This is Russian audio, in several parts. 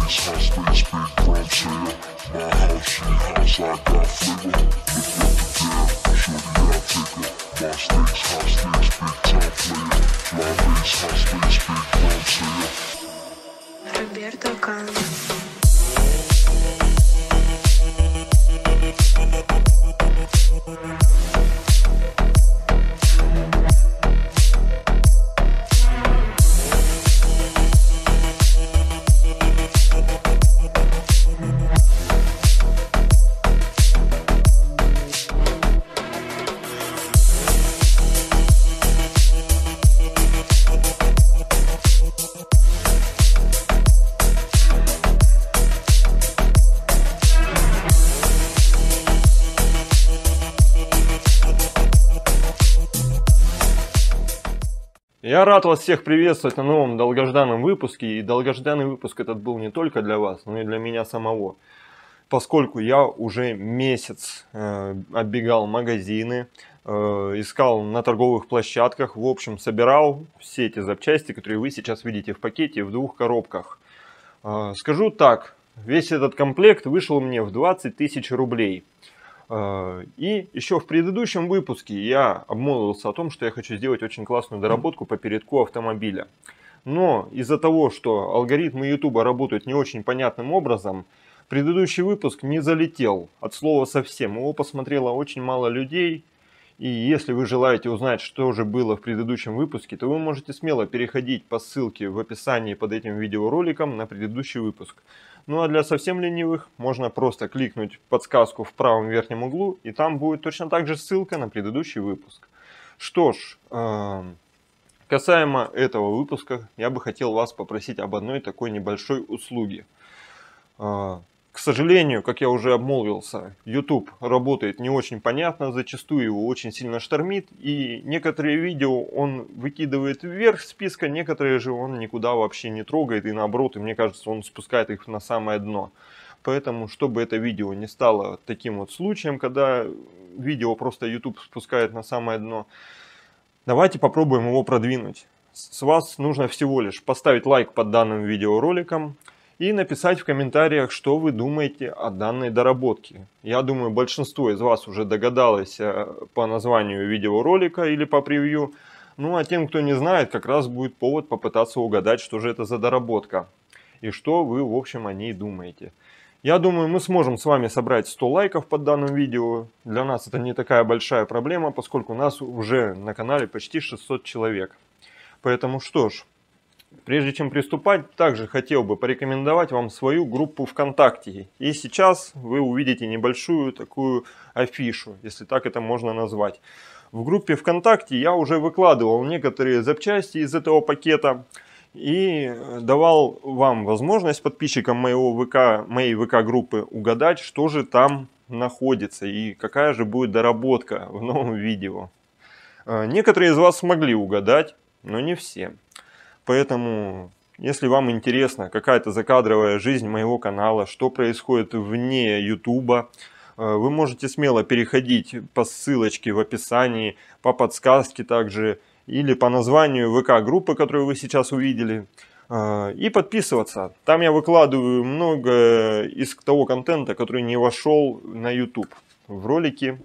Роберто Кан. Я рад вас всех приветствовать на новом долгожданном выпуске. И долгожданный выпуск этот был не только для вас, но и для меня самого. Поскольку я уже месяц оббегал магазины, искал на торговых площадках, в общем, собирал все эти запчасти, которые вы сейчас видите в пакете в 2 коробках. Скажу так, весь этот комплект вышел мне в 20 тысяч рублей. И еще в предыдущем выпуске я обмолвился о том, что я хочу сделать очень классную доработку по передку автомобиля. Но из-за того, что алгоритмы YouTube работают не очень понятным образом, предыдущий выпуск не залетел от слова совсем. Его посмотрело очень мало людей. И если вы желаете узнать, что же было в предыдущем выпуске, то вы можете смело переходить по ссылке в описании под этим видеороликом на предыдущий выпуск. Ну а для совсем ленивых можно просто кликнуть подсказку в правом верхнем углу, и там будет точно так же ссылка на предыдущий выпуск. Что ж, касаемо этого выпуска, я бы хотел вас попросить об одной такой небольшой услуге. К сожалению, как я уже обмолвился, YouTube работает не очень понятно, зачастую его очень сильно штормит, и некоторые видео он выкидывает вверх списка, некоторые же он никуда вообще не трогает, и наоборот, и мне кажется, он спускает их на самое дно. Поэтому, чтобы это видео не стало таким вот случаем, когда видео просто YouTube спускает на самое дно, давайте попробуем его продвинуть. С вас нужно всего лишь поставить лайк под данным видеороликом и написать в комментариях, что вы думаете о данной доработке. Я думаю, большинство из вас уже догадалось по названию видеоролика или по превью. Ну а тем, кто не знает, как раз будет повод попытаться угадать, что же это за доработка. И что вы, в общем, о ней думаете. Я думаю, мы сможем с вами собрать 100 лайков под данным видео. Для нас это не такая большая проблема, поскольку у нас уже на канале почти 600 человек. Поэтому что ж. Прежде чем приступать, также хотел бы порекомендовать вам свою группу ВКонтакте. И сейчас вы увидите небольшую такую афишу, если так это можно назвать. В группе ВКонтакте я уже выкладывал некоторые запчасти из этого пакета и давал вам возможность, подписчикам моей ВК-группы, угадать, что же там находится и какая же будет доработка в новом видео. Некоторые из вас смогли угадать, но не все. Поэтому, если вам интересна какая-то закадровая жизнь моего канала, что происходит вне YouTube, вы можете смело переходить по ссылочке в описании, по подсказке также, или по названию ВК-группы, которую вы сейчас увидели, и подписываться. Там я выкладываю много из того контента, который не вошел на YouTube в ролики.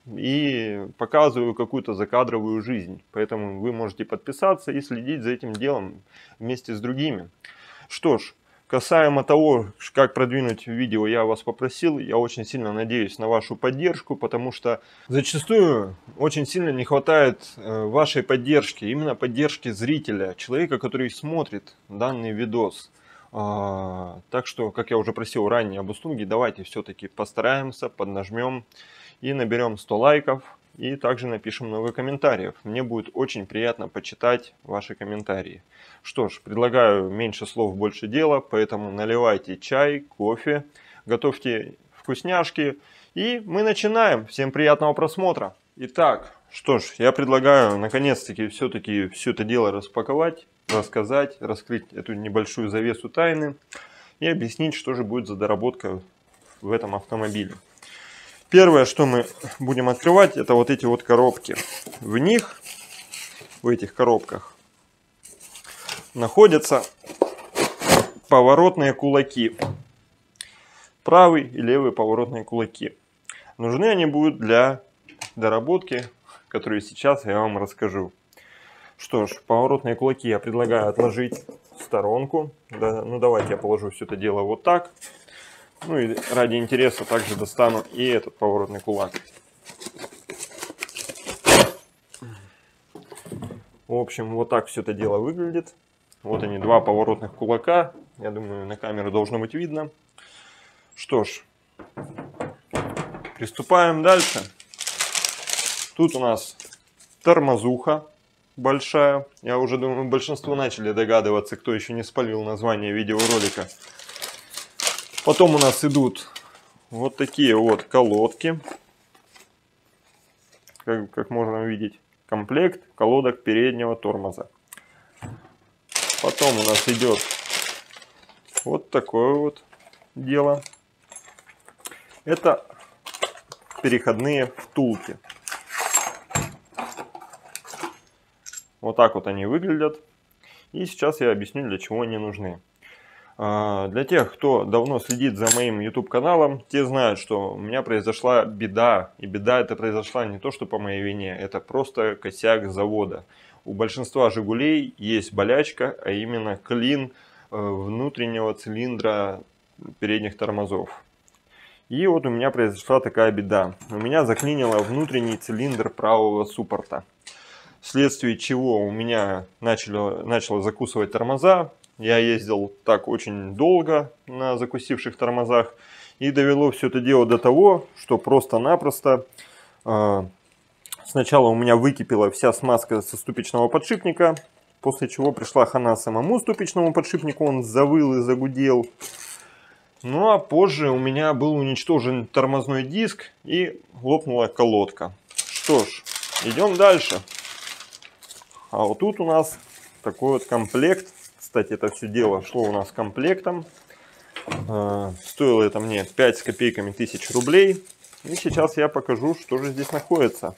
И показываю какую-то закадровую жизнь. Поэтому вы можете подписаться и следить за этим делом вместе с другими. Что ж, касаемо того, как продвинуть видео, я вас попросил. Я очень сильно надеюсь на вашу поддержку, потому что зачастую очень сильно не хватает вашей поддержки. Именно поддержки зрителя, человека, который смотрит данный видос. Так что, как я уже просил ранее об услуге, давайте все-таки постараемся, поднажмем. И наберем 100 лайков, и также напишем много комментариев. Мне будет очень приятно почитать ваши комментарии. Что ж, предлагаю меньше слов, больше дела, поэтому наливайте чай, кофе, готовьте вкусняшки, и мы начинаем. Всем приятного просмотра. Итак, что ж, я предлагаю наконец-таки все-таки все это дело распаковать, рассказать, раскрыть эту небольшую завесу тайны и объяснить, что же будет за доработка в этом автомобиле. Первое, что мы будем открывать, это вот эти вот коробки. В них, в этих коробках, находятся поворотные кулаки. Правый и левый поворотные кулаки. Нужны они будут для доработки, которую сейчас я вам расскажу. Что ж, поворотные кулаки я предлагаю отложить в сторонку. Да, ну давайте я положу все это дело вот так. Ну и ради интереса также достану и этот поворотный кулак. В общем, вот так все это дело выглядит. Вот они, два поворотных кулака. Я думаю, на камеру должно быть видно. Что ж, приступаем дальше. Тут у нас тормозуха большая. Я уже думаю, большинство начали догадываться, кто еще не спалил название видеоролика. Потом у нас идут вот такие вот колодки. Как можно увидеть, комплект колодок переднего тормоза. Потом у нас идет вот такое вот дело. Это переходные втулки. Вот так вот они выглядят. И сейчас я объясню, для чего они нужны. Для тех, кто давно следит за моим YouTube каналом, те знают, что у меня произошла беда. И беда эта произошла не то, что по моей вине, это просто косяк завода. У большинства Жигулей есть болячка, а именно клин внутреннего цилиндра передних тормозов. И вот у меня произошла такая беда. У меня заклинило внутренний цилиндр правого суппорта. Вследствие чего у меня начало закусывать тормоза. Я ездил так очень долго на закусивших тормозах. И довело все это дело до того, что просто-напросто сначала у меня выкипела вся смазка со ступичного подшипника. После чего пришла хана самому ступичному подшипнику. Он завыл и загудел. Ну а позже у меня был уничтожен тормозной диск и лопнула колодка. Что ж, идем дальше. А вот тут у нас такой вот комплект. Кстати, это все дело шло у нас комплектом. Стоило это мне 5 с копейками тысяч рублей. И сейчас я покажу, что же здесь находится.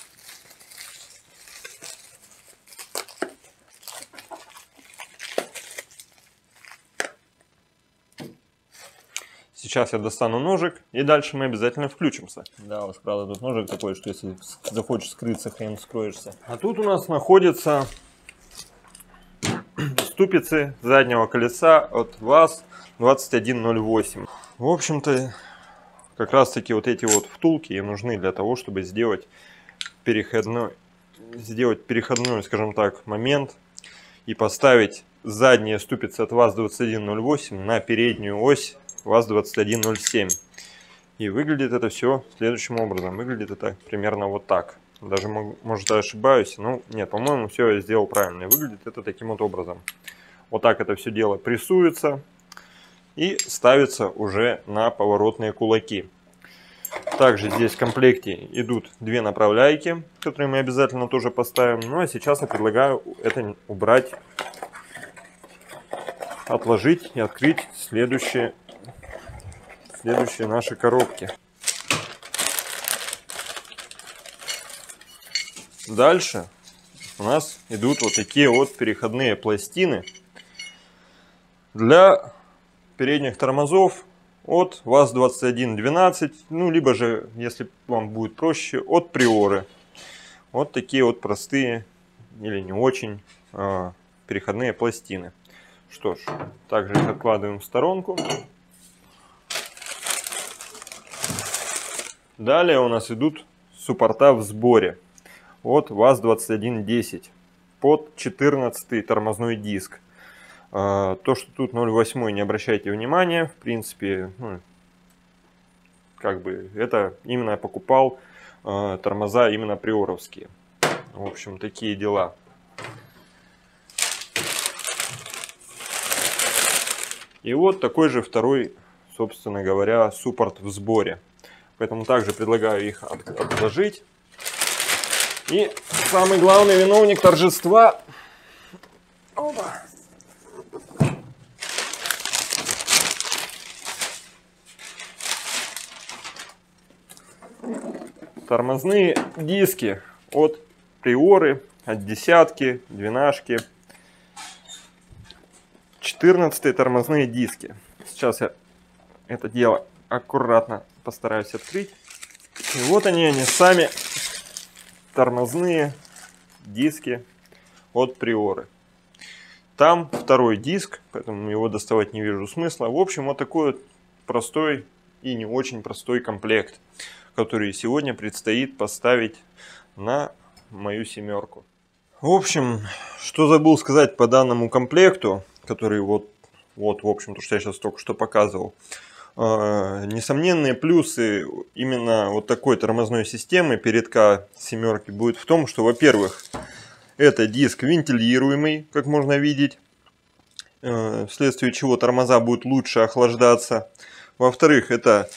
Сейчас я достану ножик, и дальше мы обязательно включимся. Да, у вас, правда, тут ножик такой, что если захочешь скрыться, хрен скроешься. А тут у нас находятся ступицы заднего колеса от ВАЗ-2108. В общем-то, как раз таки вот эти вот втулки и нужны для того, чтобы сделать переходной, скажем так, момент и поставить задние ступицы от ВАЗ-2108 на переднюю ось ВАЗ-2107. И выглядит это все следующим образом. Выглядит это примерно вот так. Даже, может, я ошибаюсь. Ну, нет, по-моему, все я сделал правильно. И выглядит это таким вот образом. Вот так это все дело прессуется и ставится уже на поворотные кулаки. Также здесь в комплекте идут две направляйки, которые мы обязательно тоже поставим. Ну, а сейчас я предлагаю это убрать, отложить и открыть следующие наши коробки. Дальше у нас идут вот такие вот переходные пластины для передних тормозов от ВАЗ-2112, ну либо же, если вам будет проще, от Приоры. Вот такие вот простые или не очень переходные пластины. Что ж, также их откладываем в сторонку. Далее у нас идут суппорта в сборе от ВАЗ-2110 под 14 тормозной диск. То, что тут 0,8, не обращайте внимания. В принципе, ну, как бы это именно я покупал тормоза именно приоровские. В общем, такие дела. И вот такой же второй, собственно говоря, суппорт в сборе. Поэтому также предлагаю их отложить. И самый главный виновник торжества. Опа. Тормозные диски от Приоры, от десятки, двенашки. 14 тормозные диски. Сейчас я это дело аккуратно постараюсь открыть. И вот они сами, тормозные диски от Приоры. Там второй диск, поэтому его доставать не вижу смысла. В общем, вот такой вот простой и не очень простой комплект, который сегодня предстоит поставить на мою семерку. В общем, что забыл сказать по данному комплекту, который вот в общем, то, что я сейчас только что показывал. Несомненные плюсы именно вот такой тормозной системы передка семерки будет в том, что, во-первых, это диск вентилируемый, как можно видеть, вследствие чего тормоза будут лучше охлаждаться. Во-вторых, это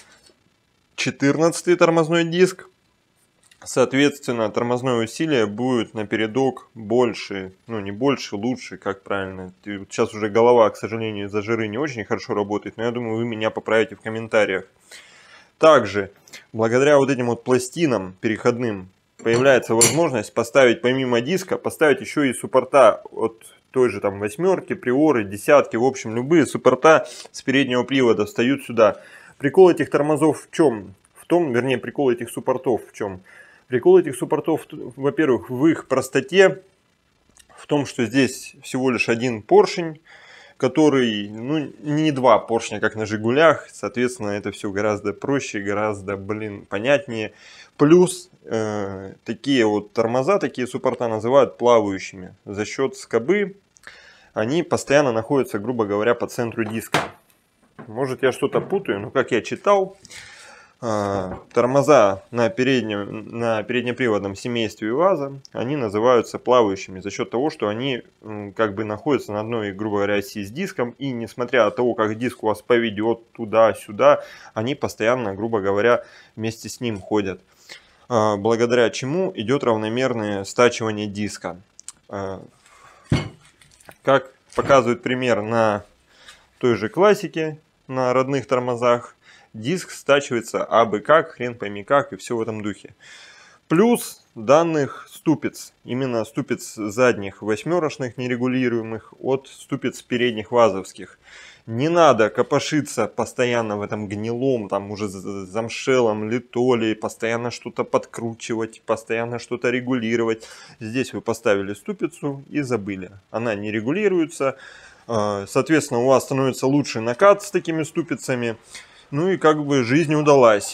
14-й тормозной диск. Соответственно, тормозное усилие будет на передок больше, ну не больше, лучше, как правильно. Сейчас уже голова, к сожалению, из-за жиры не очень хорошо работает, но я думаю, вы меня поправите в комментариях. Также, благодаря вот этим вот пластинам переходным, появляется возможность поставить помимо диска, поставить еще и суппорта от той же там восьмерки, Приоры, десятки, в общем, любые суппорта с переднего привода встают сюда. Прикол этих тормозов в чем? Вернее, прикол этих суппортов в чем? Прикол этих суппортов, во-первых, в их простоте, в том, что здесь всего лишь один поршень, который, ну, не два поршня, как на Жигулях, соответственно, это все гораздо проще, гораздо, понятнее. Плюс, такие вот тормоза, такие суппорта называют плавающими. За счет скобы они постоянно находятся, грубо говоря, по центру диска. Может, я что-то путаю, но как я читал, тормоза на переднеприводном семействе УАЗа, они называются плавающими за счет того, что они как бы находятся на одной, грубо говоря, оси с диском, и несмотря от того, как диск у вас поведет туда-сюда, они постоянно, грубо говоря, вместе с ним ходят. Благодаря чему идет равномерное стачивание диска. Как показывает пример на той же классике, на родных тормозах, диск стачивается абы как, хрен пойми как, и все в этом духе. Плюс данных ступиц, именно ступиц задних восьмерочных нерегулируемых от ступиц передних вазовских. Не надо копошиться постоянно в этом гнилом, там уже замшелом, литоле, постоянно что-то подкручивать, постоянно что-то регулировать. Здесь вы поставили ступицу и забыли. Она не регулируется, соответственно, у вас становится лучший накат с такими ступицами. Ну и как бы жизнь удалась.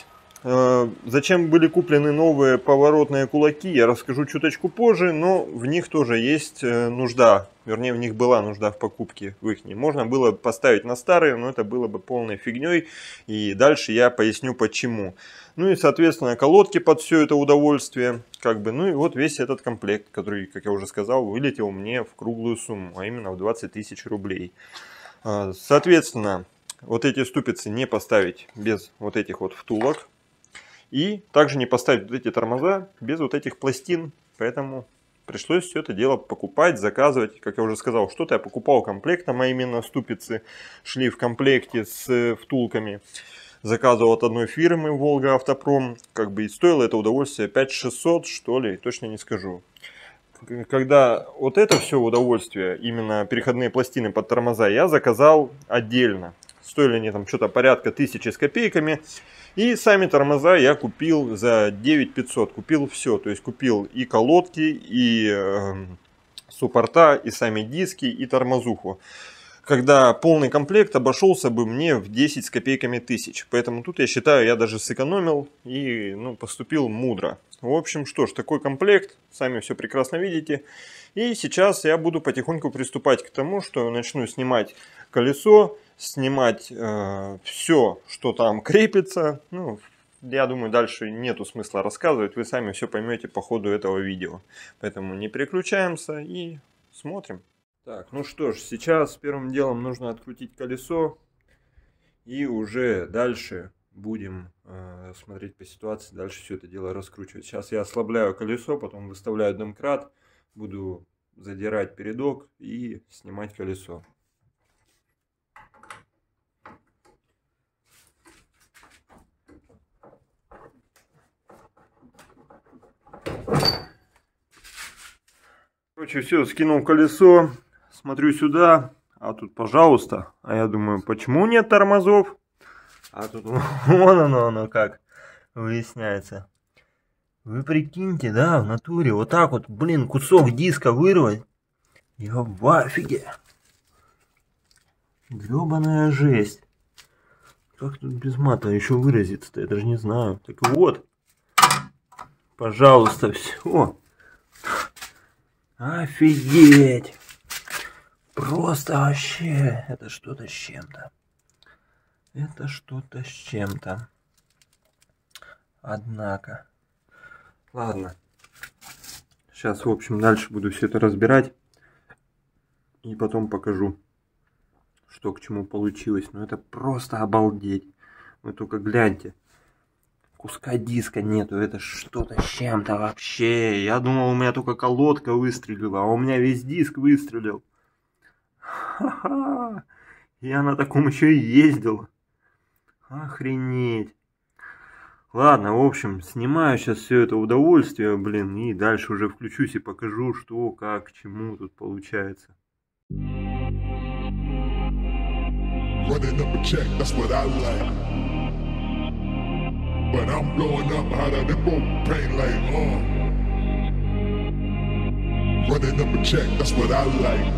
Зачем были куплены новые поворотные кулаки, я расскажу чуточку позже, но в них тоже есть нужда. Вернее, в них была нужда в покупке в их. Можно было поставить на старые, но это было бы полной фигней. И дальше я поясню почему. Ну и, соответственно, колодки под все это удовольствие. Ну и вот весь этот комплект, который, как я уже сказал, вылетел мне в круглую сумму, а именно в 20 тысяч рублей. Соответственно, вот эти ступицы не поставить без вот этих вот втулок. И также не поставить вот эти тормоза без вот этих пластин. Поэтому пришлось все это дело покупать, заказывать. Как я уже сказал, что-то я покупал комплектом, а именно ступицы шли в комплекте с втулками. Заказывал от одной фирмы, Волга Автопром. И стоило это удовольствие 5600, что ли, точно не скажу. Когда вот это все удовольствие, именно переходные пластины под тормоза, я заказал отдельно. Стоили они там что-то порядка 1000 с копейками. И сами тормоза я купил за 9500. Купил все. То есть купил и колодки, и суппорта, и сами диски, и тормозуху. Когда полный комплект обошелся бы мне в 10 с копейками тысяч. Поэтому тут я считаю, я даже сэкономил и поступил мудро. В общем, что ж, такой комплект. Сами все прекрасно видите. И сейчас я буду потихоньку приступать к тому, что начну снимать колесо. Снимать все, что там крепится. Я думаю, дальше нету смысла рассказывать. Вы сами все поймете по ходу этого видео. Поэтому не переключаемся и смотрим. Так, ну что ж, сейчас первым делом нужно открутить колесо. И уже дальше будем смотреть по ситуации. Дальше все это дело раскручивать. Сейчас я ослабляю колесо, потом выставляю домкрат. Буду задирать передок и снимать колесо. Короче, все, скинул колесо, смотрю сюда, А тут, пожалуйста. А я думаю, почему нет тормозов? А тут вон оно как выясняется. Вы прикиньте, да, в натуре. Вот так вот, блин, кусок диска вырвать. Я в афиге. Гребаная жесть. Как тут без мата еще выразиться-то? Я даже не знаю. Так вот. Пожалуйста, все. Офигеть. Просто вообще. Это что-то с чем-то. Это что-то с чем-то. Однако. Ладно. Сейчас, в общем, дальше буду все это разбирать. И потом покажу, что к чему получилось. Но это просто обалдеть. Вы только гляньте. Куска диска нету. Это что-то с чем-то вообще. Я думал, у меня только колодка выстрелила. А у меня весь диск выстрелил. Ха-ха. Я на таком еще и ездил. Охренеть. Ладно, в общем, снимаю сейчас все это удовольствие, блин. И дальше уже включусь и покажу, что, как, к чему тут получается. Running up a check, that's what I like. But I'm blowing up out of the propane like, Running up a check, that's what I like.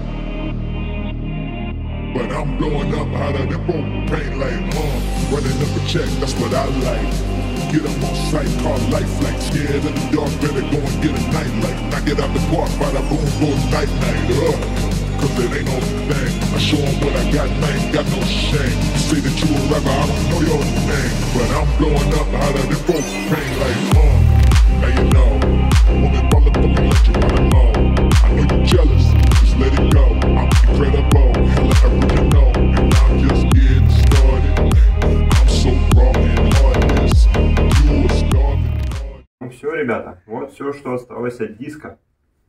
But I'm blowing up out of the propane like, Running up a check, that's what I like. Get them on sight, car life like scared of the dark, better go and get a night light. Knock it out the park, by the boom, go night night, Cause it ain't no thing. I show them what I got, man, got no shame. Say that you a rapper, I don't know your name. But I'm blowing up out of the propane like, Now you know, woman motherfucking let you run alone. I know you jealous, just let it go. I'm incredible, hella original. And I'm just getting started. I'm so raw and heartless. You a starving. Ну все, ребята, вот все, что осталось от диска.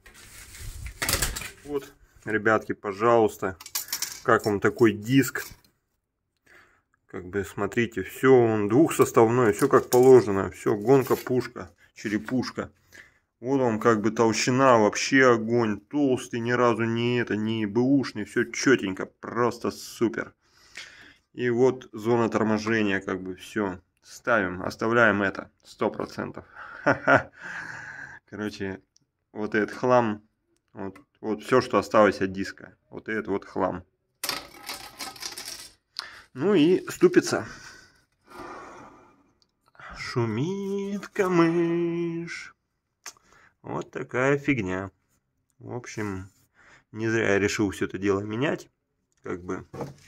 Вот. Ребятки, пожалуйста, как вам такой диск? Как бы смотрите, все он двухсоставной, все как положено, все гонка, пушка, черепушка. Вот вам как бы толщина, вообще огонь, толстый, ни разу не бэушный, все четенько, просто супер. И вот зона торможения, как бы все, ставим, оставляем это 100%. Короче, вот этот хлам. Вот все, что осталось от диска. Вот это вот хлам. Ну и ступица. Шумит камыш. Вот такая фигня. В общем, не зря я решил все это дело менять. Как бы.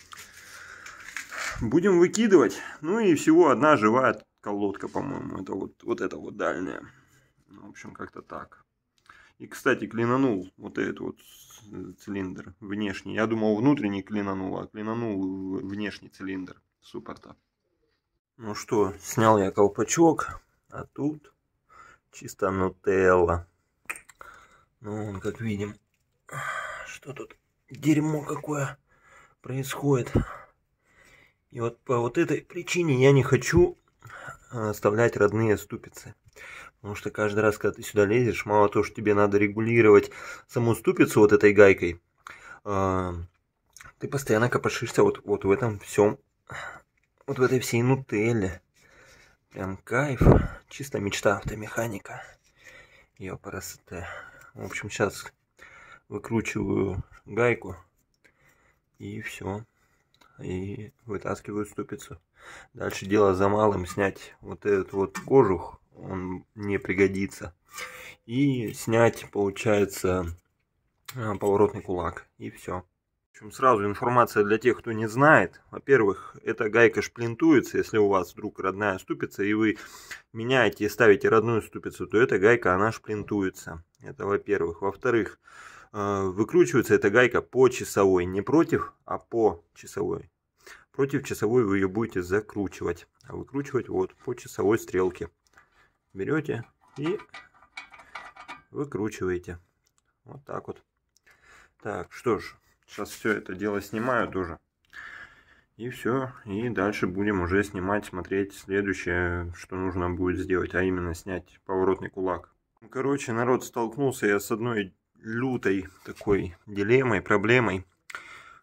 Будем выкидывать. Ну и всего одна живая колодка, по-моему. Это вот это вот дальняя. В общем, как-то так. И, кстати, клинанул вот этот вот цилиндр внешний. Я думал, внутренний клинанул, а клинанул внешний цилиндр. Супер-то. Ну что, снял я колпачок, а тут чисто нутелла. Ну, как видим, что тут дерьмо какое происходит. И вот по вот этой причине я не хочу оставлять родные ступицы. Потому что каждый раз, когда ты сюда лезешь, мало того, что тебе надо регулировать саму ступицу вот этой гайкой, ты постоянно копошишься вот в этом всем, вот в этой всей нутелле. Прям кайф, чисто мечта автомеханика. Ёпарасоте. В общем, сейчас выкручиваю гайку и все. И вытаскиваю ступицу. Дальше дело за малым, снять вот этот вот кожух. Он не пригодится. И снять, получается, поворотный кулак. И все. В общем, сразу информация для тех, кто не знает. Во-первых, эта гайка шплинтуется. Если у вас вдруг родная ступица, и вы меняете и ставите родную ступицу, то эта гайка, она шплинтуется. Это во-первых. Во-вторых, выкручивается эта гайка по часовой. Не против, а по часовой. Против часовой вы ее будете закручивать. А выкручивать вот по часовой стрелке. Берете и выкручиваете. Вот так вот. Так, что ж, сейчас все это дело снимаю тоже. И все. И дальше будем уже снимать, смотреть следующее, что нужно будет сделать. А именно снять поворотный кулак. Короче, народ, столкнулся я с одной лютой такой дилеммой, проблемой.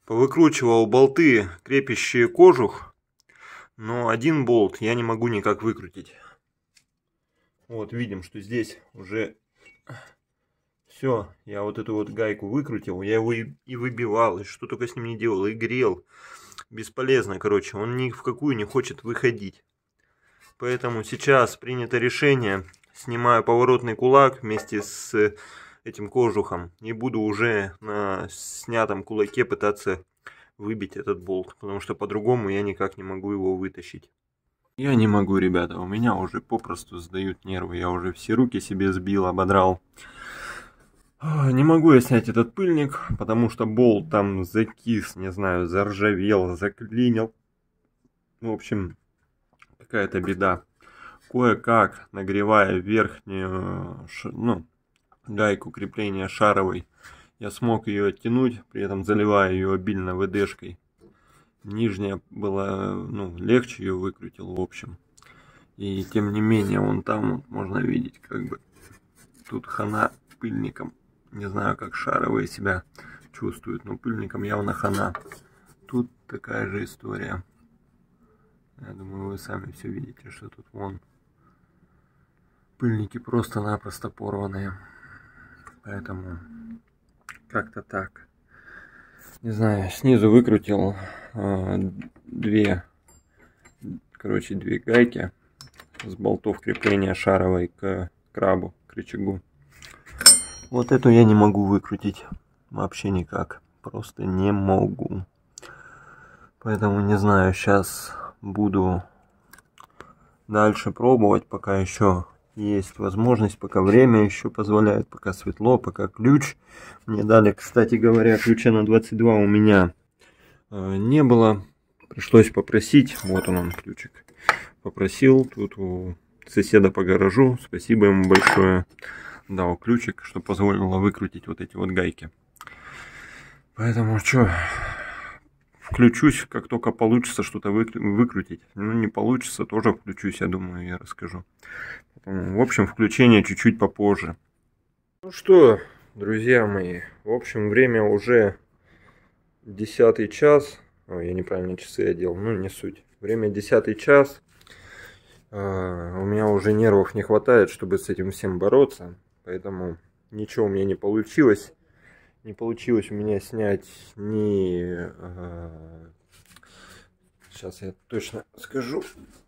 Повыкручивал болты, крепящие кожух, но один болт я не могу никак выкрутить. Вот видим, что здесь уже все. Я вот эту вот гайку выкрутил, я его и выбивал, и что только с ним не делал, и грел. Бесполезно, короче, он ни в какую не хочет выходить. Поэтому сейчас принято решение, снимаю поворотный кулак вместе с этим кожухом и буду уже на снятом кулаке пытаться выбить этот болт, потому что по-другому я никак не могу его вытащить. Я не могу, ребята, у меня уже попросту сдают нервы, я уже все руки себе сбил, ободрал. Не могу я снять этот пыльник, потому что болт там закис, не знаю, заржавел, заклинил. В общем, какая-то беда. Кое-как, нагревая верхнюю, гайку крепления шаровой, я смог ее оттянуть, при этом заливая ее обильно ВДшкой. Нижняя была, легче ее выкрутил, в общем. И тем не менее, вон там вот можно видеть, как бы, тут хана пыльником. Не знаю, как шаровые себя чувствуют, но пыльником явно хана. Тут такая же история. Я думаю, вы сами все видите, что тут вон пыльники просто-напросто порванные. Поэтому как-то так. Не знаю, снизу выкрутил две гайки с болтов крепления шаровой к крабу, к рычагу. Вот эту я не могу выкрутить вообще никак. Просто не могу. Поэтому не знаю, сейчас буду дальше пробовать, пока еще есть возможность, пока время еще позволяет, пока светло, пока ключ. Мне дали, кстати говоря, ключа на 22 у меня не было. Пришлось попросить. Вот он ключик. Попросил тут у соседа по гаражу. Спасибо ему большое. Дал ключик, что позволило выкрутить вот эти вот гайки. Поэтому что, включусь, как только получится что-то выкрутить. Ну, не получится, тоже включусь, я думаю, я расскажу. Поэтому, в общем, включение чуть-чуть попозже. Ну что, друзья мои, в общем, время уже 10 час. Ой, я неправильно часы одел, ну не суть. Время 10 час. У меня уже нервов не хватает, чтобы с этим всем бороться. Поэтому ничего у меня не получилось. Не получилось у меня снять ни... Сейчас я точно скажу.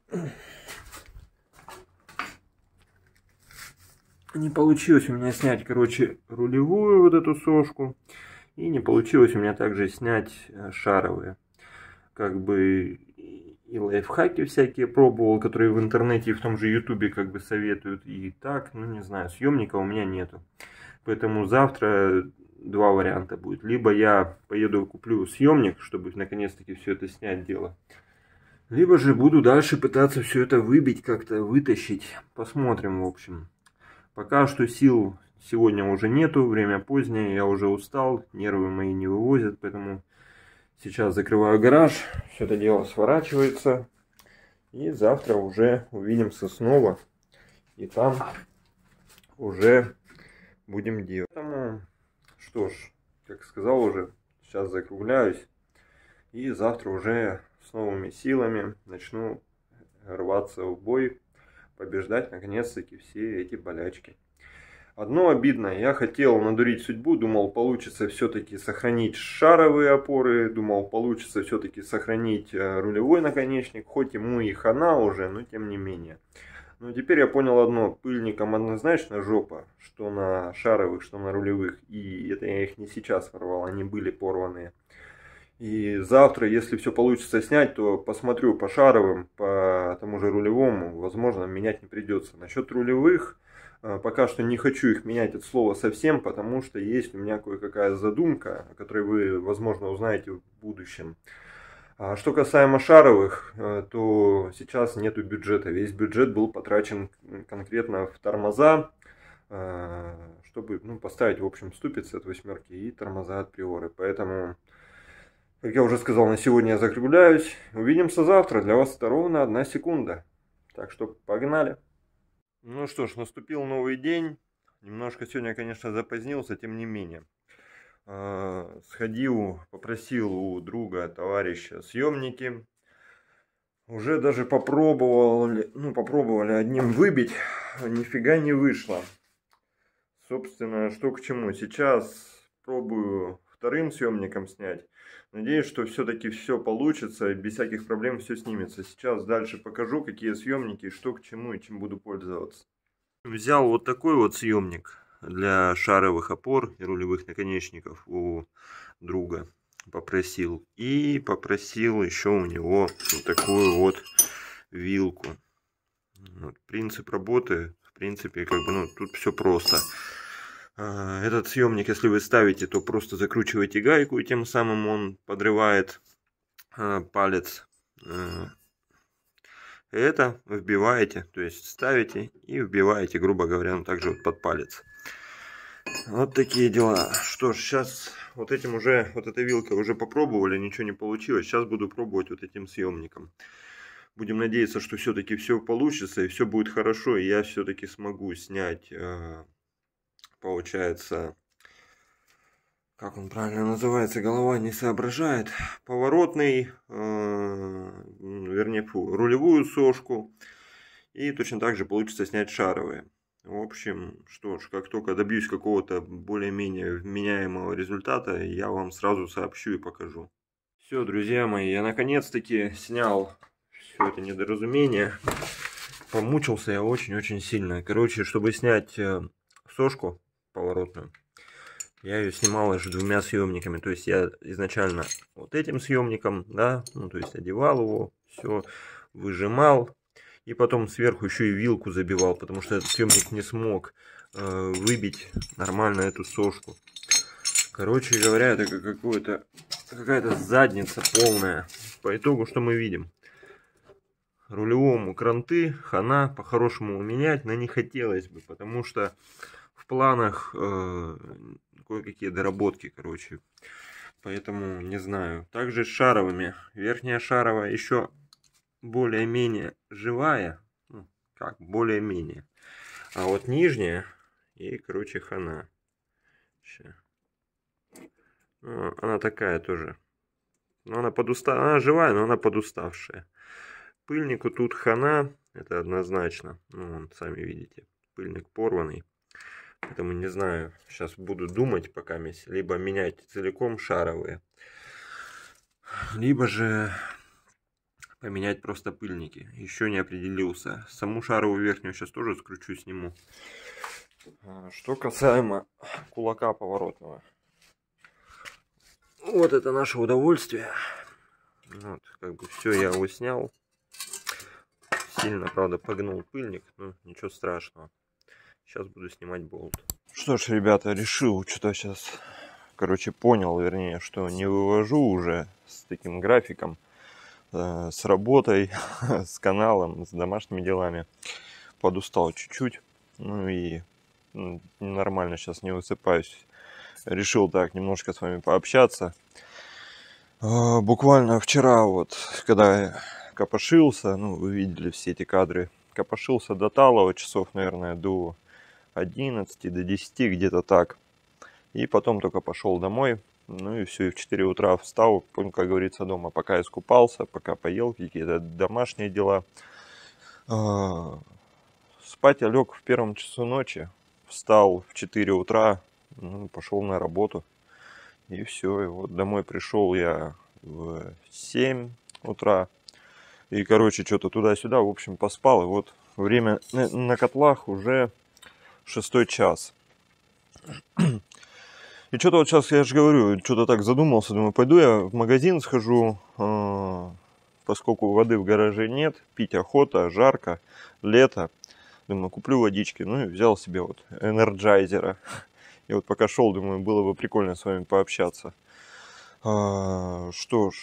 Не получилось у меня снять, короче, рулевую вот эту сошку. И не получилось у меня также снять шаровые. Как бы и лайфхаки всякие пробовал, которые в интернете и в том же ютубе как бы советуют. И так, ну не знаю, съемника у меня нету. Поэтому завтра два варианта будет. Либо я поеду куплю съемник, чтобы наконец-таки все это снять дело. Либо же буду дальше пытаться все это выбить, как-то вытащить. Посмотрим, в общем. Пока что сил сегодня уже нету, время позднее, я уже устал, нервы мои не вывозят, поэтому сейчас закрываю гараж, все это дело сворачивается. И завтра уже увидимся снова. И там уже будем делать. Поэтому, что ж, как сказал уже, сейчас закругляюсь. И завтра уже с новыми силами начну рваться в бой, побеждать наконец-таки все эти болячки. Одно обидно, я хотел надурить судьбу, думал, получится все-таки сохранить шаровые опоры, думал, получится все-таки сохранить рулевой наконечник, хоть ему и хана уже, но тем не менее. Но теперь я понял одно, пыльникам однозначно жопа, что на шаровых, что на рулевых, и это я их не сейчас порвал, они были порванные. И завтра, если все получится снять, то посмотрю по шаровым, по тому же рулевому, возможно, менять не придется. Насчет рулевых, пока что не хочу их менять от слова совсем, потому что есть у меня кое-какая задумка, о которой вы, возможно, узнаете в будущем. А что касаемо шаровых, то сейчас нету бюджета. Весь бюджет был потрачен конкретно в тормоза, чтобы поставить, в общем, ступицы от восьмерки и тормоза от приоры. Поэтому... Как я уже сказал, на сегодня я закругляюсь. Увидимся завтра. Для вас это ровно 1 секунда. Так что погнали. Ну что ж, наступил новый день. Немножко сегодня, конечно, запозднился, тем не менее. Сходил, попросил у друга, товарища съемники. Уже даже попробовали одним выбить, нифига не вышло. Собственно, что к чему. Сейчас пробую вторым съемником снять. Надеюсь, что все-таки все получится, и без всяких проблем все снимется. Сейчас дальше покажу, какие съемники, что к чему и чем буду пользоваться. Взял вот такой вот съемник для шаровых опор и рулевых наконечников у друга. Попросил. И попросил еще у него вот такую вот вилку. Вот, принцип работы, в принципе, как бы, тут все просто. Этот съемник, если вы ставите, то просто закручиваете гайку, и тем самым он подрывает палец. Это вбиваете, то есть ставите и вбиваете, грубо говоря, также вот под палец. Вот такие дела. Что ж, сейчас вот этой вилкой уже попробовали, ничего не получилось. Сейчас буду пробовать вот этим съемником. Будем надеяться, что все-таки все получится и все будет хорошо, и я все-таки смогу снять, получается, как он правильно называется, голова не соображает, поворотный, вернее, рулевую сошку, и точно так же получится снять шаровые. В общем, что ж, как только добьюсь какого-то более-менее вменяемого результата, я вам сразу сообщу и покажу. Все, друзья мои, я наконец-таки снял все это недоразумение. Помучился я очень-очень сильно. Короче, чтобы снять сошку поворотную, я ее снимал аж двумя съемниками. То есть я изначально вот этим съемником, да, то есть одевал его, все выжимал. И потом сверху еще и вилку забивал, потому что этот съемник не смог выбить нормально эту сошку. Короче говоря, это какая-то задница полная. По итогу, что мы видим? Рулевому кранты хана по-хорошему менять, но не хотелось бы, потому что в планах кое-какие доработки, короче. Поэтому не знаю. Также с шаровыми. Верхняя шаровая еще более-менее живая, как более-менее, а вот нижняя и, короче, хана. Она такая тоже, но она живая, но она подуставшая. Пыльнику тут хана, это однозначно, вон, сами видите, пыльник порванный, поэтому не знаю, сейчас буду думать пока, либо менять целиком шаровые, либо же поменять просто пыльники. Еще не определился. Саму шаровую верхнюю сейчас тоже скручу, сниму. Что касаемо кулака поворотного. Вот это наше удовольствие. Вот, как бы все, я его снял. Сильно, правда, погнул пыльник, но ничего страшного. Сейчас буду снимать болт. Что ж, ребята, решил, что-то сейчас, короче, понял, вернее, что не вывожу уже с таким графиком. С работой, с каналом, с домашними делами. Подустал чуть-чуть. Ну и нормально сейчас не высыпаюсь. Решил так немножко с вами пообщаться. Буквально вчера вот, когда я копошился, вы видели все эти кадры, копошился до Талова часов, наверное, до 11, до 10, где-то так. И потом только пошел домой. Ну и все, и в 4 утра встал, как говорится, дома, пока искупался, пока поел, какие-то домашние дела. Спать я лег в 1 часу ночи, встал в 4 утра, пошел на работу. И все, и вот домой пришел я в 7 утра. И, короче, что-то туда-сюда, в общем, поспал. И вот время на котлах уже 6 час. И что-то вот сейчас, я же говорю, что-то так задумался, думаю, пойду я в магазин схожу, поскольку воды в гараже нет, пить охота, жарко, лето. Думаю, куплю водички, и взял себе вот энерджайзера. И вот пока шел, думаю, было бы прикольно с вами пообщаться. Что ж,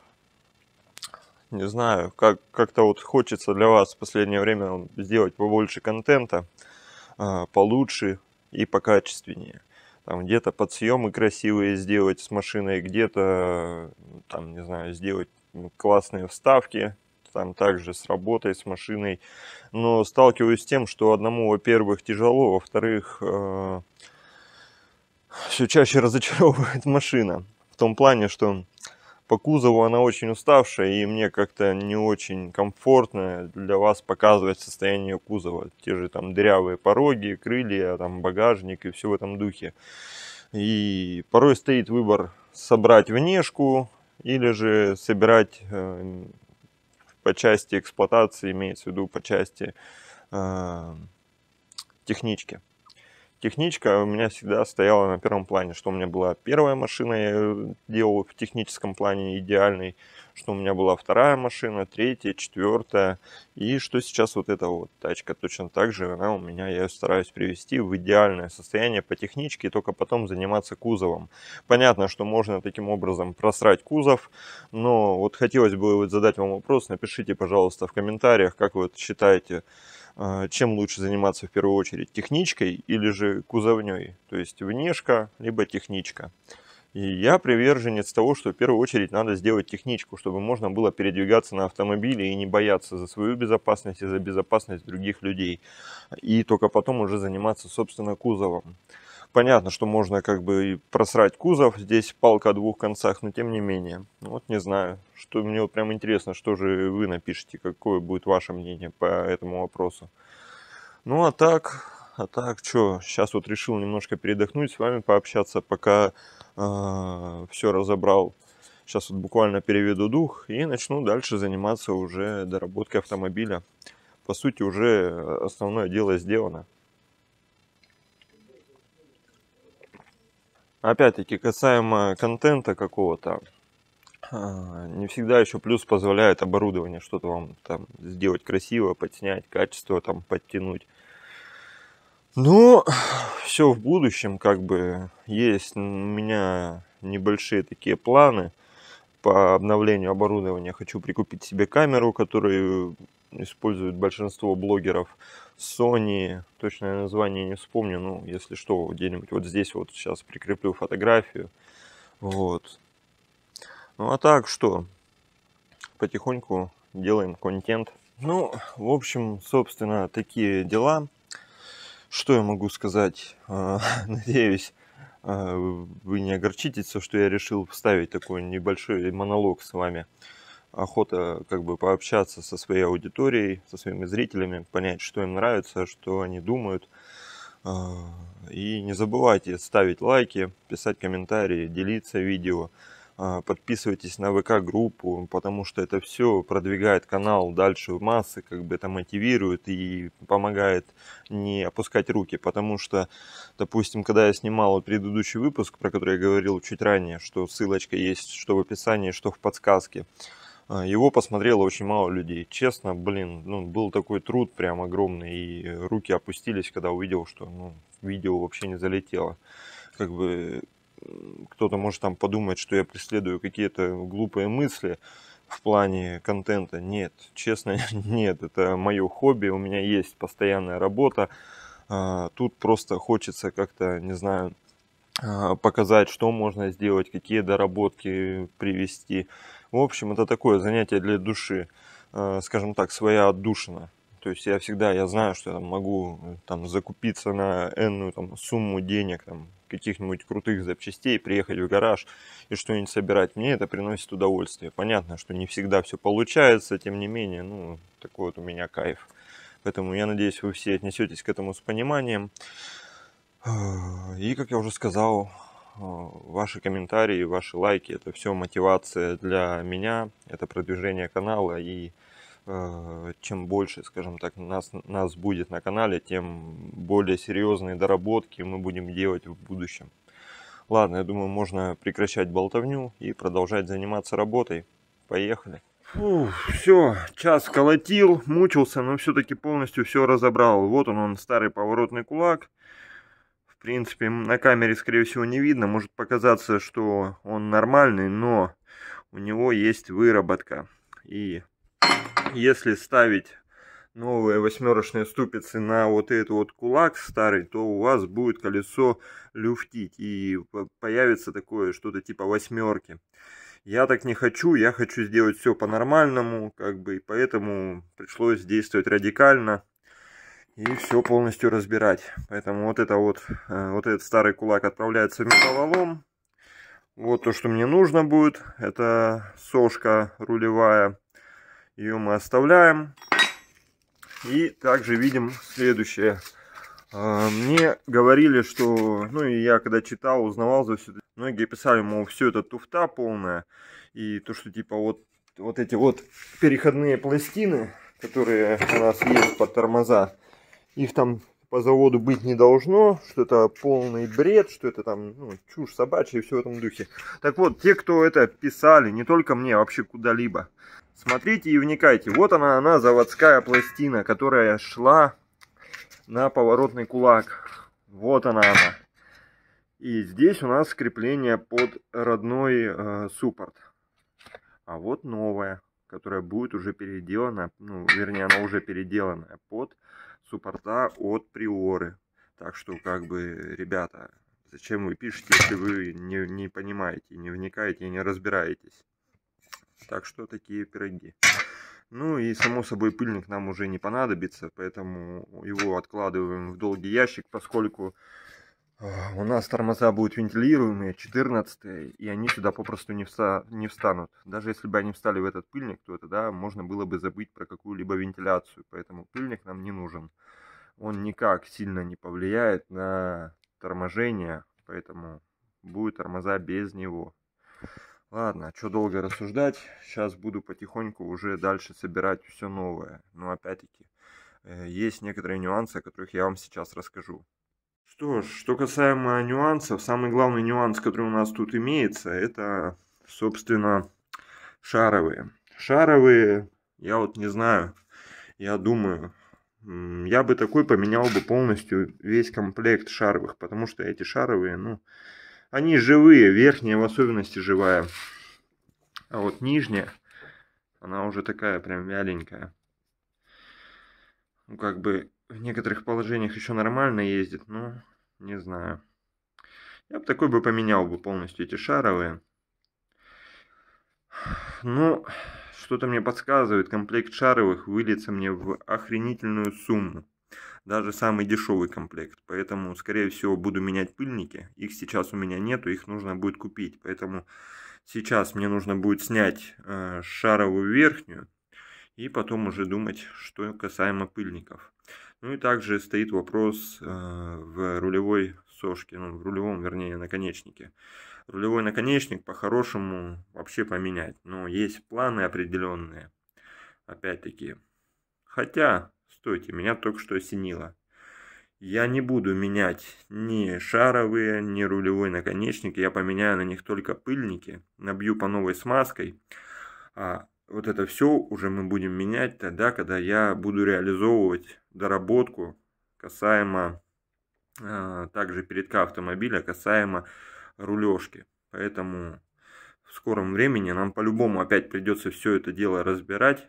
не знаю, как-то вот хочется для вас в последнее время сделать побольше контента, получше и покачественнее. Там где-то подсъемы красивые сделать с машиной, где-то, там, не знаю, сделать классные вставки, там также с работой, с машиной. Но сталкиваюсь с тем, что одному, во-первых, тяжело, во-вторых, все чаще разочаровывает машина. В том плане, что по кузову она очень уставшая, и мне как-то не очень комфортно для вас показывать состояние кузова. Те же там дырявые пороги, крылья, там багажник и все в этом духе. И порой стоит выбор собрать внешку или же собирать по части эксплуатации, имеется в виду по части технички. Техничка у меня всегда стояла на первом плане, что у меня была первая машина, я ее делал в техническом плане идеальной, что у меня была вторая машина, третья, четвертая, и что сейчас вот эта вот тачка точно так же, она у меня, я ее стараюсь привести в идеальное состояние по техничке, и только потом заниматься кузовом. Понятно, что можно таким образом просрать кузов, но вот хотелось бы вот задать вам вопрос, напишите, пожалуйста, в комментариях, как вы считаете, чем лучше заниматься в первую очередь, техничкой или же кузовней, то есть внешка либо техничка. И я приверженец того, что в первую очередь надо сделать техничку, чтобы можно было передвигаться на автомобиле и не бояться за свою безопасность и за безопасность других людей. И только потом уже заниматься, собственно, кузовом. Понятно, что можно как бы и просрать кузов, здесь палка о двух концах, но тем не менее. Вот не знаю, что мне вот прям интересно, что же вы напишите, какое будет ваше мнение по этому вопросу. Ну а так что, сейчас вот решил немножко передохнуть, с вами пообщаться, пока все разобрал. Сейчас вот буквально переведу дух и начну дальше заниматься уже доработкой автомобиля. По сути, уже основное дело сделано. Опять-таки, касаемо контента какого-то, не всегда еще плюс позволяет оборудование что-то вам там сделать красиво, подснять, качество там подтянуть. Но все в будущем, как бы, есть у меня небольшие такие планы по обновлению оборудования. Хочу прикупить себе камеру, которую используют большинство блогеров. Sony, точное название не вспомню, ну, если что, где-нибудь вот здесь вот сейчас прикреплю фотографию. Вот. Ну, а так что, потихоньку делаем контент. Ну, в общем, собственно, такие дела. Что я могу сказать? Надеюсь, вы не огорчитесь, что я решил вставить такой небольшой монолог с вами. Охота как бы пообщаться со своей аудиторией, со своими зрителями, понять, что им нравится, что они думают. И не забывайте ставить лайки, писать комментарии, делиться видео. Подписывайтесь на ВК-группу, потому что это все продвигает канал дальше в массы, как бы это мотивирует и помогает не опускать руки. Потому что, допустим, когда я снимал предыдущий выпуск, про который я говорил чуть ранее, что ссылочка есть что в описании, что в подсказке, его посмотрело очень мало людей. Честно, блин, ну, был такой труд прям огромный, и руки опустились, когда увидел, что видео вообще не залетело. Как бы кто-то может там подумать, что я преследую какие-то глупые мысли в плане контента. Нет, честно, нет. Это мое хобби, у меня есть постоянная работа. Тут просто хочется как-то, не знаю, показать, что можно сделать, какие доработки привести. В общем, это такое занятие для души, скажем так, своя отдушина. То есть я знаю, что я могу там закупиться на энную там сумму денег, там, каких-нибудь крутых запчастей, приехать в гараж и что-нибудь собирать. Мне это приносит удовольствие. Понятно, что не всегда все получается, тем не менее, ну, такой вот у меня кайф. Поэтому я надеюсь, вы все отнесетесь к этому с пониманием. И, как я уже сказал, ваши комментарии, ваши лайки — это все мотивация для меня, это продвижение канала, и чем больше, скажем так, нас будет на канале, тем более серьезные доработки мы будем делать в будущем. Ладно, я думаю, можно прекращать болтовню и продолжать заниматься работой. Поехали. Все, час колотил, мучился, но все-таки полностью все разобрал. Вот он, старый поворотный кулак. В принципе, на камере, скорее всего, не видно. Может показаться, что он нормальный, но у него есть выработка. И если ставить новые восьмерочные ступицы на вот этот вот кулак старый, то у вас будет колесо люфтить. И появится такое что-то типа восьмерки. Я так не хочу, я хочу сделать все по-нормальному, как бы, и поэтому пришлось действовать радикально. и все полностью разбирать. Поэтому вот этот старый кулак отправляется в металлолом. Вот то, что мне нужно будет, это сошка рулевая. Ее мы оставляем. И также видим следующее. Мне говорили, что, ну и я когда читал, узнавал за все, многие писали, мол, все это туфта полная. И то, что типа вот эти вот переходные пластины, которые у нас есть под тормоза, их там по заводу быть не должно, что это полный бред, что это там чушь собачья и все в этом духе. Так вот, те, кто это писали, не только мне, а вообще куда-либо, смотрите и вникайте. Вот она заводская пластина, которая шла на поворотный кулак. Вот она. И здесь у нас крепление под родной суппорт. А вот новая, которая будет уже переделана, вернее, она уже переделанная под суппорта от Приоры. Так что, как бы, ребята, зачем вы пишете, если вы не понимаете, не вникаете и не разбираетесь? Так что такие пироги. Ну и, само собой, пыльник нам уже не понадобится, поэтому его откладываем в долгий ящик, поскольку у нас тормоза будут вентилируемые, 14-е, и они сюда попросту не встанут. Даже если бы они встали в этот пыльник, то тогда можно было бы забыть про какую-либо вентиляцию. Поэтому пыльник нам не нужен. Он никак сильно не повлияет на торможение, поэтому будет тормоза без него. Ладно, что долго рассуждать. Сейчас буду потихоньку уже дальше собирать все новое. Но опять-таки, есть некоторые нюансы, о которых я вам сейчас расскажу. Что ж, что касаемо нюансов, самый главный нюанс, который у нас тут имеется, это, собственно, шаровые. Шаровые, я вот не знаю, я думаю, я бы такой поменял бы полностью весь комплект шаровых, потому что эти шаровые, они живые, верхняя в особенности живая, а вот нижняя, она уже такая прям вяленькая. Как бы в некоторых положениях еще нормально ездит, но не знаю. Я бы такой бы поменял бы полностью эти шаровые. Но что-то мне подсказывает, комплект шаровых выльется мне в охренительную сумму. Даже самый дешевый комплект. Поэтому, скорее всего, буду менять пыльники. Их сейчас у меня нету, их нужно будет купить. Поэтому сейчас мне нужно будет снять шаровую верхнюю. И потом уже думать, что касаемо пыльников. Ну и также стоит вопрос в рулевой сошке, в рулевом, вернее, наконечнике. Рулевой наконечник по-хорошему вообще поменять. Но есть планы определенные. Опять-таки. Хотя, стойте, меня только что осенило. Я не буду менять ни шаровые, ни рулевой наконечник. Я поменяю на них только пыльники. Набью по новой смазкой. Вот это все уже мы будем менять тогда, когда я буду реализовывать доработку касаемо также передка автомобиля, касаемо рулежки. Поэтому в скором времени нам по-любому опять придется все это дело разбирать.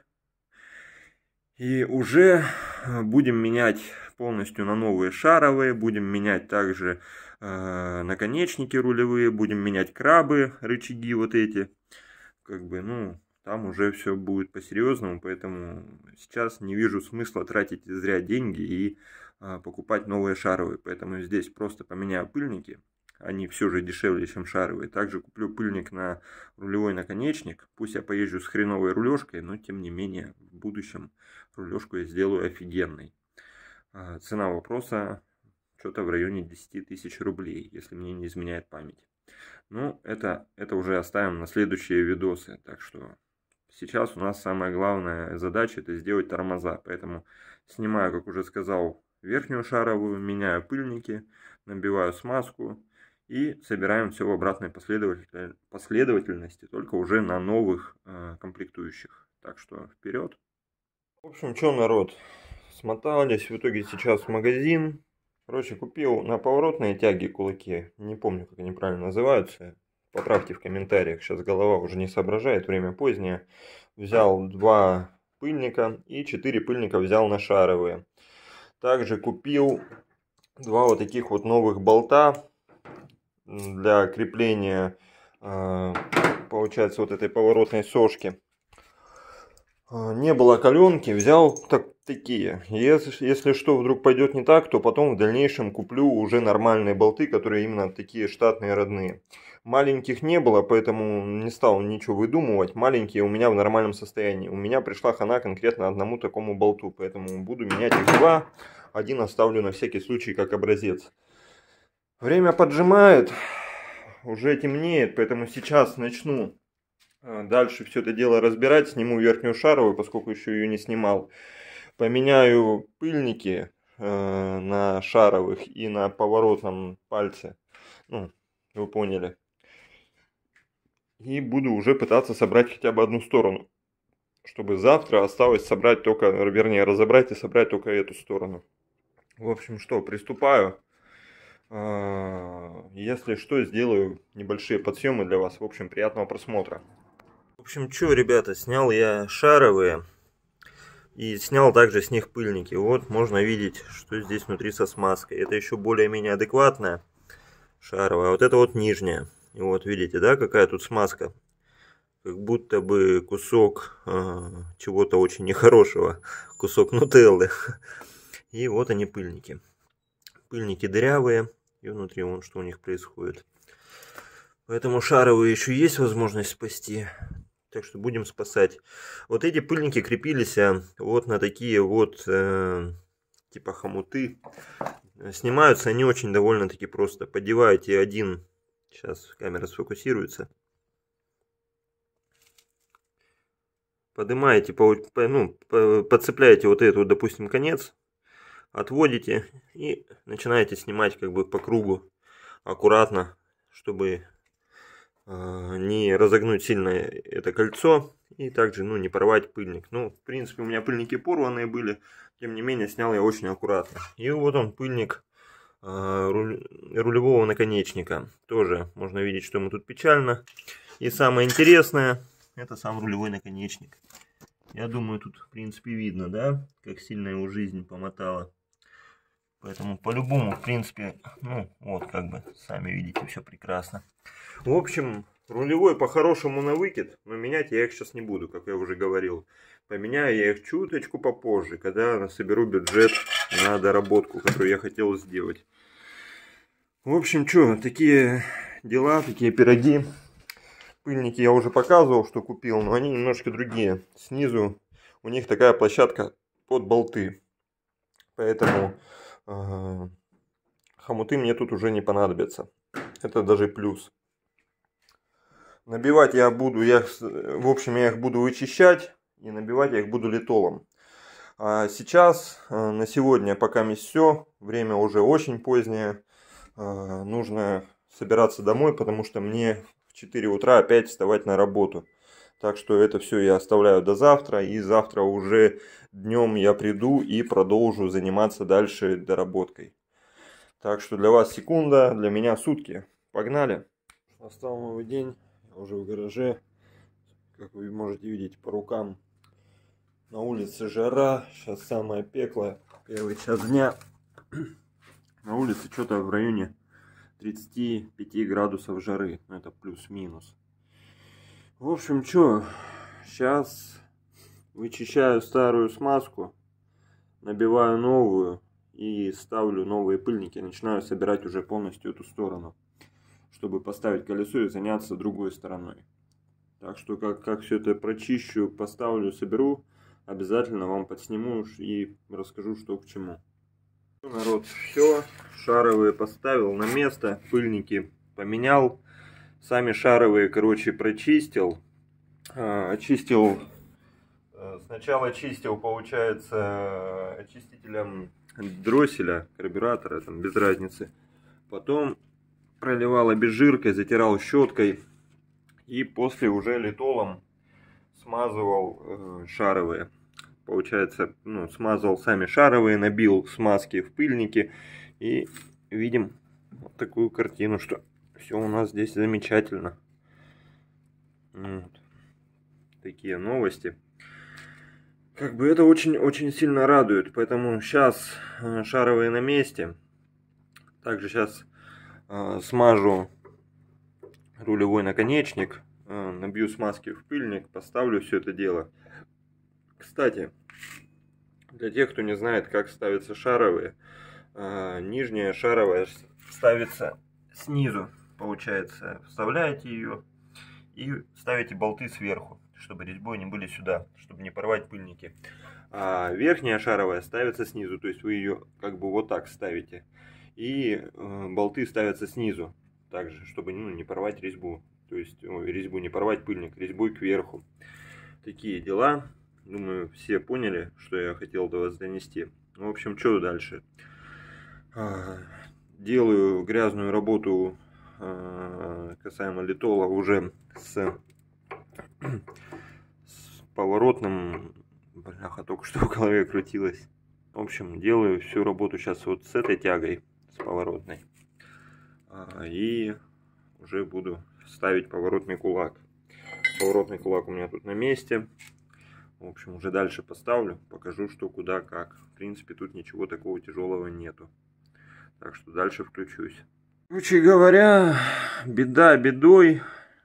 И уже будем менять полностью на новые шаровые, будем менять также наконечники рулевые, будем менять крабы, рычаги вот эти. Как бы, там уже все будет по-серьезному, поэтому сейчас не вижу смысла тратить зря деньги и покупать новые шаровые. Поэтому здесь просто поменяю пыльники, они все же дешевле, чем шаровые. Также куплю пыльник на рулевой наконечник, пусть я поезжу с хреновой рулежкой, но тем не менее в будущем рулежку я сделаю офигенной. Цена вопроса что-то в районе 10 тысяч рублей, если мне не изменяет память. Ну, это уже оставим на следующие видосы, так что... Сейчас у нас самая главная задача — это сделать тормоза. Поэтому снимаю, как уже сказал, верхнюю шаровую, меняю пыльники, набиваю смазку и собираем все в обратной последовательности, только уже на новых комплектующих. Так что вперед. В общем, что, народ, смотались в итоге сейчас в магазин. Короче, купил на поворотные тяги кулаки. Не помню, как они правильно называются. Поправьте в комментариях, сейчас голова уже не соображает, время позднее. Взял 2 пыльника и 4 пыльника взял на шаровые. Также купил 2 вот таких вот новых болта для крепления, получается, вот этой поворотной сошки. Не было коленки, взял такие. Если что вдруг пойдет не так, то потом в дальнейшем куплю уже нормальные болты, которые именно такие штатные, родные. Маленьких не было, поэтому не стал ничего выдумывать. Маленькие у меня в нормальном состоянии. У меня пришла хана конкретно одному такому болту, поэтому буду менять их два. Один оставлю на всякий случай как образец. Время поджимает, уже темнеет, поэтому сейчас начну дальше все это дело разбирать. Сниму верхнюю шаровую, поскольку еще ее не снимал. Поменяю пыльники на шаровых и на поворотном пальце. Ну, вы поняли. И буду уже пытаться собрать хотя бы одну сторону. Чтобы завтра осталось собрать только, вернее, разобрать и собрать только эту сторону. В общем, что, приступаю. Если что, сделаю небольшие подсъемы для вас. В общем, приятного просмотра. В общем, что, ребята, снял я шаровые. И снял также с них пыльники. Вот можно видеть, что здесь внутри со смазкой. Это еще более-менее адекватная шаровая. Вот это вот нижняя. И вот видите, да, какая тут смазка. Как будто бы кусок чего-то очень нехорошего. Кусок нутеллы. И вот они пыльники. Пыльники дырявые. И внутри вон что у них происходит. Поэтому шаровые еще есть возможность спасти. Так что будем спасать. Вот эти пыльники крепились вот на такие вот типа хомуты. Снимаются они очень довольно-таки просто. Поддеваете один. Сейчас камера сфокусируется. Поднимаете, подцепляете вот этот, допустим, конец. Отводите и начинаете снимать как бы по кругу. Аккуратно, чтобы не разогнуть сильно это кольцо и также не порвать пыльник. Ну, в принципе, у меня пыльники порванные были, тем не менее снял я очень аккуратно. И вот он, пыльник рулевого наконечника. Тоже можно видеть, что ему тут печально. И самое интересное, это сам рулевой наконечник. Я думаю, тут в принципе видно, да, как сильно его жизнь помотала. Поэтому по-любому, в принципе, вот как бы, сами видите, все прекрасно. В общем, рулевой по-хорошему на выкид, но менять я их сейчас не буду, как я уже говорил. Поменяю я их чуточку попозже, когда соберу бюджет на доработку, которую я хотел сделать. В общем, что, такие дела, такие пироги. Пыльники я уже показывал, что купил, но они немножко другие. Снизу у них такая площадка под болты. Поэтому хомуты мне тут уже не понадобятся. Это даже плюс. Набивать я буду, в общем, я их буду вычищать. И набивать я их буду литолом. А сейчас, на сегодня, пока не все. Время уже очень позднее. Нужно собираться домой, потому что мне в 4 утра опять вставать на работу. Так что это все я оставляю до завтра. И завтра уже днем я приду и продолжу заниматься дальше доработкой. Так что для вас секунда, для меня сутки. Погнали. Настал новый день. Я уже в гараже. Как вы можете видеть по рукам. На улице жара. Сейчас самое пекло. Первый час дня. На улице что-то в районе 35 градусов жары. Это плюс-минус. В общем, что, сейчас вычищаю старую смазку, набиваю новую и ставлю новые пыльники. Начинаю собирать уже полностью эту сторону, чтобы поставить колесо и заняться другой стороной. Так что, как все это прочищу, поставлю, соберу, обязательно вам подсниму и расскажу, что к чему. Народ, все, шаровые поставил на место, пыльники поменял. Сами шаровые, короче, прочистил. Сначала чистил, получается, очистителем дросселя, карбюратора, там без разницы. Потом проливал обезжиркой, затирал щеткой. И после уже литолом смазывал шаровые. Получается, смазывал сами шаровые, набил смазки в пыльники. И видим вот такую картину, что все у нас здесь замечательно. Вот. Такие новости. Как бы это очень сильно радует. Поэтому сейчас шаровые на месте. Также сейчас смажу рулевой наконечник. Набью смазки в пыльник. Поставлю все это дело. Кстати, Для тех, кто не знает, как ставятся шаровые, нижняя шаровая ставится снизу, получается, вставляете ее и ставите болты сверху, чтобы резьбой не были сюда, чтобы не порвать пыльники. А верхняя шаровая ставится снизу, то есть вы ее как бы вот так ставите. И болты ставятся снизу, также, чтобы не порвать резьбу. То есть резьбу не порвать, пыльник, резьбой кверху. Такие дела. Думаю, все поняли, что я хотел до вас донести. В общем, что дальше? Делаю грязную работу касаемо литола уже с поворотным. Бляха, только что в голове крутилось. В общем, делаю всю работу сейчас вот с этой тягой, с поворотной. И уже буду ставить поворотный кулак. Поворотный кулак у меня тут на месте. В общем, уже дальше поставлю, покажу, что, куда, как. В принципе, тут ничего такого тяжелого нету. Так что дальше включусь. Короче говоря, беда бедой.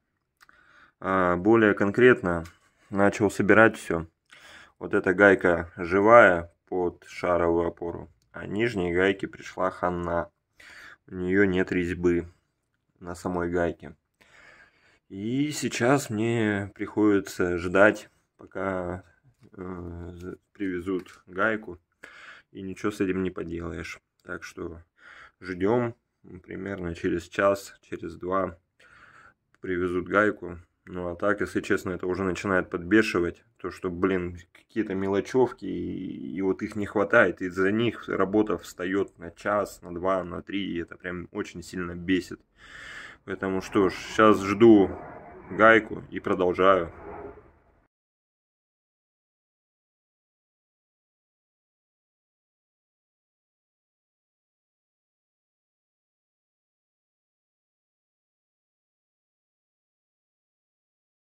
Более конкретно начал собирать все. Вот эта гайка живая под шаровую опору. А нижней гайке пришла хана. У нее нет резьбы на самой гайке. И сейчас мне приходится ждать, пока привезут гайку, и ничего с этим не поделаешь. Так что ждем, примерно через час, через два привезут гайку. Ну а так, если честно, это уже начинает подбешивать, то что, блин, какие-то мелочевки, и вот их не хватает, из-за них работа встает на час, на два, на три, и это прям очень сильно бесит. Поэтому что ж, сейчас жду гайку и продолжаю.